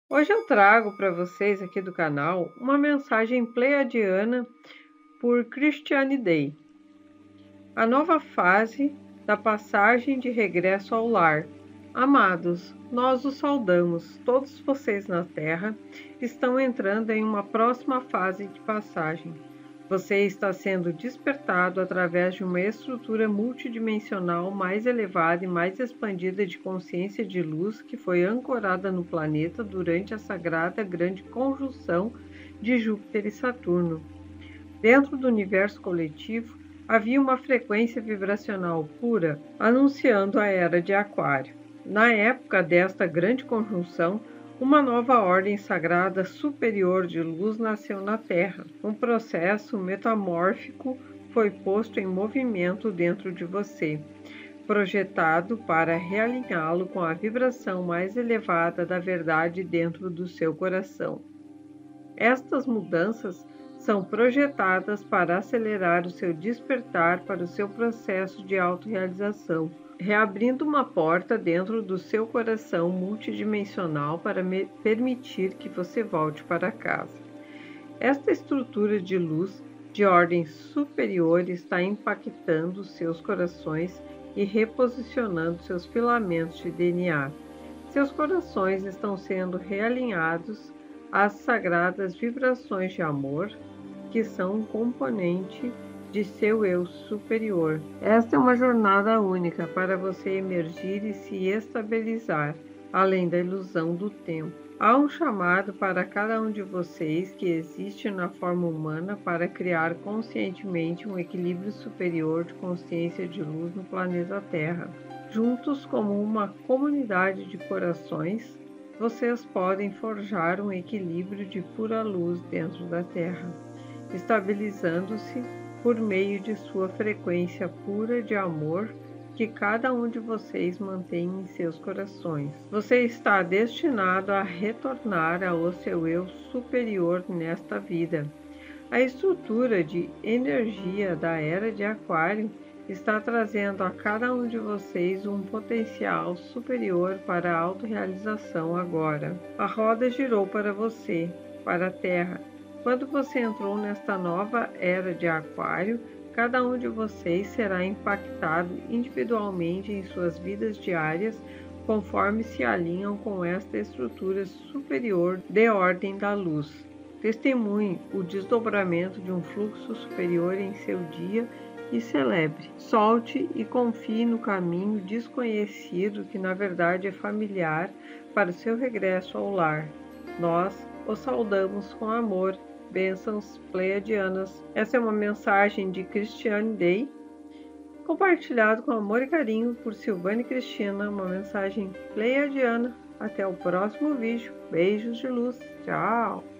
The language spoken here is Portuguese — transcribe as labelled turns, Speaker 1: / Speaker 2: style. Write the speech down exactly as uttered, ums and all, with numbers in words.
Speaker 1: Hoje eu trago para vocês aqui do canal uma mensagem pleiadiana por Christiane Day. A nova fase da passagem de regresso ao lar. Amados, nós os saudamos. Todos vocês na Terra estão entrando em uma próxima fase de passagem. Você está sendo despertado através de uma estrutura multidimensional mais elevada e mais expandida de consciência de luz que foi ancorada no planeta durante a sagrada grande conjunção de Júpiter e Saturno. Dentro do universo coletivo, havia uma frequência vibracional pura anunciando a era de Aquário. Na época desta grande conjunção, uma nova ordem sagrada superior de luz nasceu na Terra. Um processo metamórfico foi posto em movimento dentro de você, projetado para realinhá-lo com a vibração mais elevada da verdade dentro do seu coração. Estas mudanças são projetadas para acelerar o seu despertar para o seu processo de autorrealização, reabrindo uma porta dentro do seu coração multidimensional para permitir que você volte para casa. Esta estrutura de luz de ordem superior está impactando seus corações e reposicionando seus filamentos de D N A. Seus corações estão sendo realinhados às sagradas vibrações de amor, que são um componente de seu eu superior. Esta é uma jornada única para você emergir e se estabilizar, além da ilusão do tempo. Há um chamado para cada um de vocês que existe na forma humana para criar conscientemente um equilíbrio superior de consciência de luz no planeta Terra. Juntos, como uma comunidade de corações, vocês podem forjar um equilíbrio de pura luz dentro da Terra, estabilizando-se por meio de sua frequência pura de amor que cada um de vocês mantém em seus corações. Você está destinado a retornar ao seu eu superior nesta vida. A estrutura de energia da era de Aquário está trazendo a cada um de vocês um potencial superior para a autorrealização agora. A roda girou para você, para a Terra. Quando você entrou nesta nova era de Aquário, cada um de vocês será impactado individualmente em suas vidas diárias, conforme se alinham com esta estrutura superior de ordem da luz. Testemunhe o desdobramento de um fluxo superior em seu dia e celebre. Solte e confie no caminho desconhecido que na verdade é familiar para o seu regresso ao lar. Nós o saudamos com amor. Bênçãos pleiadianas. Essa é uma mensagem de Christiane Day, compartilhado com amor e carinho por Silvane Cristina, uma mensagem pleiadiana. Até o próximo vídeo. Beijos de luz. Tchau!